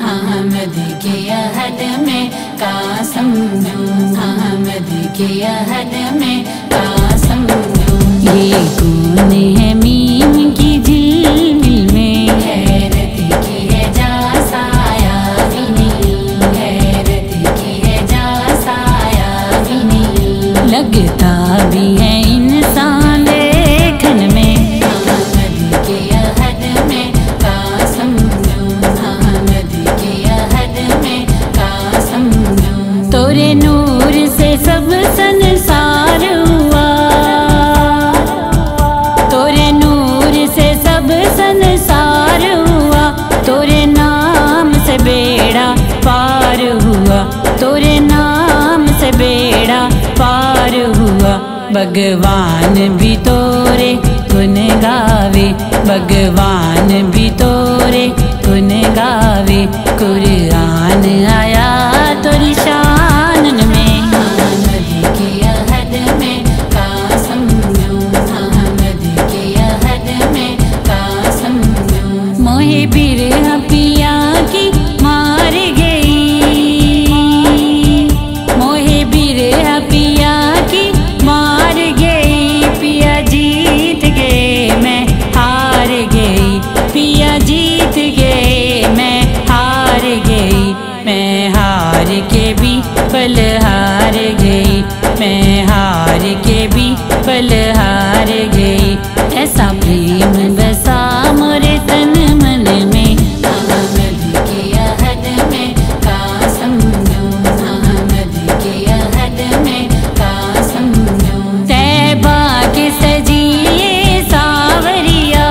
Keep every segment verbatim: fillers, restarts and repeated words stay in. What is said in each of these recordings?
अहमद के अहद में कासम दूं, अहमद के अहद में कासम दूं। ये कौन है मीम की झिलमिल में, हैरत की है जा साया भी नहीं, हैरत की है जा साया भी नहीं। लगता भी है इंसान लेखन में, अहमद के अहद में कासम दूं, अहमद के अहद में कासम दूं। तोरे नूर से सब संसार हुआ, तोरे नूर से सब संसार हुआ, तोरे नाम से बेड़ा पार हुआ, तोरे नाम से बेड़ा पार हुआ। भगवान भी तोरे गुन गावे, भगवान भी तोरे गुन गावे। कुरान आया तोरी शान में, अहमद के अहद में कासम दूं, अहमद के अहद में कासम दूं। मोहे बिरह पिया की मार गई, मोहे बिरह पिया की मार गई। पिया जीत गए मैं हार गई, पिया जीत गए मैं हार गई। मैं हार के भी पल हार गई, मैं हार के भी पल हार गई। ऐसा प्रेम बसा मोरे तन मन में, अहमद के अहद में कासम दूं, अहमद के अहद में कासम दूं। तैबा के सजी ये सावरिया,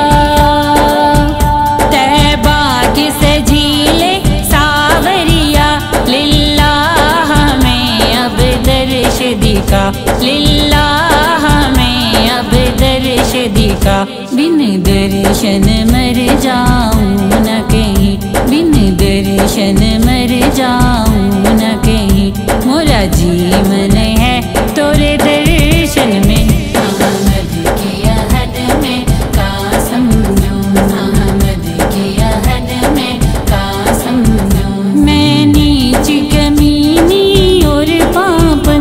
तैबा के सजी ले सावरिया। लिल्लाह में अब दर्श दिखा, लिल्लाह में अब दर्श दिखा। बिन दर्शन मर जाऊं न कहीं, बिन दर्शन मर जाऊं न कहीं। मोरा जीवन है तोरे दर्शन में, अहमद के अहद में कासम दूं, अहमद के अहद में कासम दूं। मैं नीच कमीनी और पापन,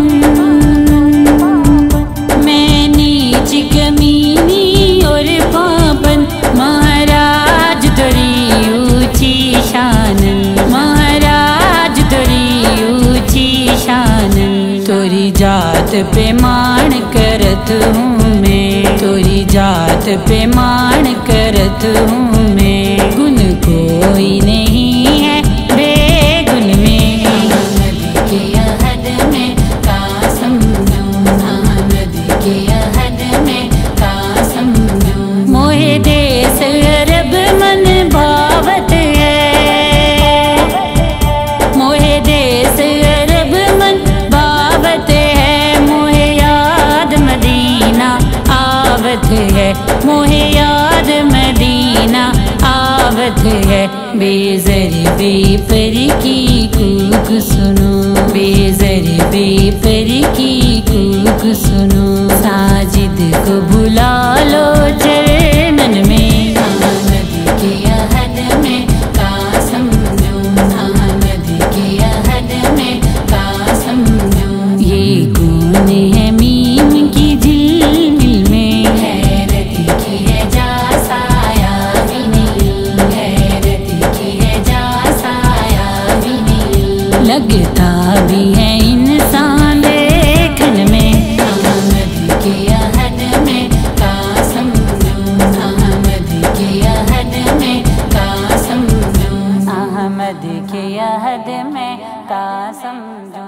मैं नीच कमीनी और पापन। महाराज तोरी ऊंची शान, महाराज तोरी ऊंची शान। तोरी जात पे मान करत हूँ मैं, तोरी जात पे मान करत हूँ मैं। गुण कोई नहीं है बेगुन में, अहमद के अहद में कासम दूं, अहमद के अहद में कासम दूं। मोहे देश अरब मन भावत है, मोहे देश अरब मन भावत है। मोहे याद मदीना आवत है, मोहे याद मदीना आवत है। बेज़र बेपर की कूक सुनो, बेज़र बेपर की कूक सुनो। साजिद को बुला लो चरणन में, अहमद के अहद में कासम दूं, अहमद के अहद में कासम दूं। ये कौन है मीम की झिलमिल में, हैरत की है जा साया भी नहीं, हैरत की है जा साया भी नहीं। लगता भी है इंसान लेखन में, अहमद के अहद में कासम दूं, अहमद के अहद में कासम दूं, अहमद के अहद में कासम दूं।